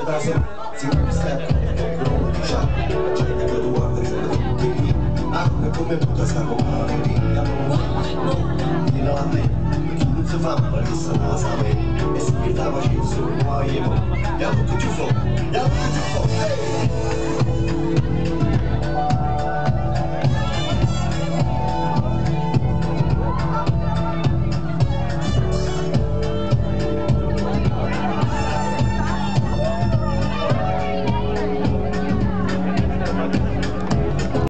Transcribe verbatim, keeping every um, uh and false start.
pedazo, si vuoi stare con il chat, c'è che tu guardi il tuo anche come puta sta come una vita, di notte, chi non si fa ma che se la sa e si chiedava ci sono muoio, ya lo che ci fa, ya lo che ci fa,